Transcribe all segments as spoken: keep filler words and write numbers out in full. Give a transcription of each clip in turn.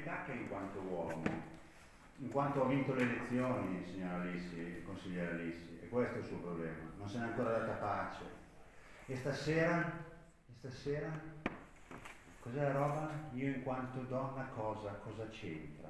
mi cacca in quanto uomo, in quanto ho vinto le elezioni, signora Lissi, consigliere Lissi, e questo è il suo problema, non se n'è ancora data pace. E stasera, e stasera, cos'è la roba? Io in quanto donna cosa, cosa c'entra?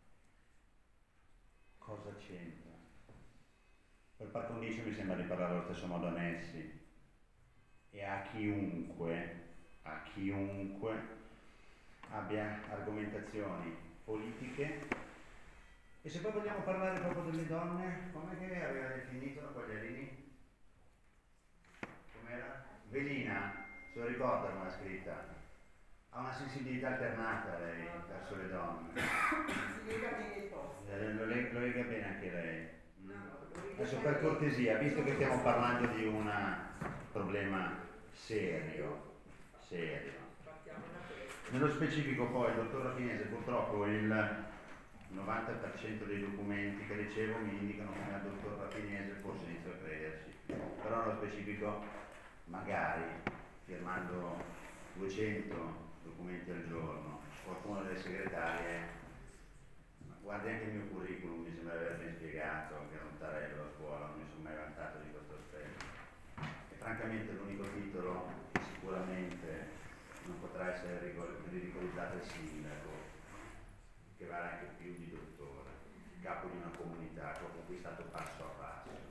Cosa c'entra? Per par condicio mi sembra di parlare allo stesso modo a Nessi e a chiunque, a chiunque abbia argomentazioni politiche. E se poi vogliamo parlare proprio delle donne, com'è che aveva definito la Quagliarini? Com'era? Velina, se lo ricorda come l'ha scritta. Ha una sensibilità alternata lei verso le donne. Si lega bene il posto. Eh, lo, lega, lo lega bene anche lei. Adesso per cortesia, visto che stiamo parlando di un problema serio, serio. Nello specifico poi il dottor Rapinese, purtroppo il novanta per cento dei documenti che ricevo mi indicano come al dottor Rapinese, forse inizio a crederci, però nello specifico magari firmando duecento documenti al giorno, qualcuno delle segretarie, ma guardi anche il mio curriculum, mi sembra di aver ben spiegato, che ero un tarello a scuola, non mi sono mai vantato di questo aspetto. E francamente l'unico titolo che sicuramente non potrà essere ridicolizzato è il sindaco, che vale anche più di dottore, capo di una comunità che ho conquistato passo a passo.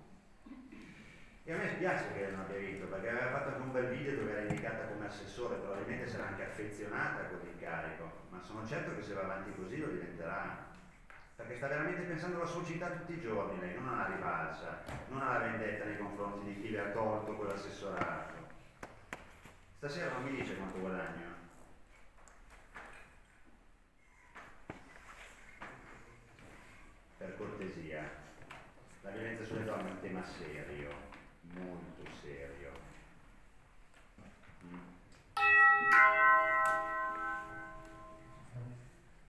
E a me spiace che non abbia vinto, perché aveva fatto anche un bel video dove era indicata come assessore, probabilmente sarà anche affezionata a quell'incarico, ma sono certo che se va avanti così lo diventerà, perché sta veramente pensando alla sua città tutti i giorni lei, non alla rivalsa, non alla vendetta nei confronti di chi le ha tolto quell'assessorato. Stasera non mi dice quanto guadagno. Per cortesia, la violenza sulle donne è un tema serio.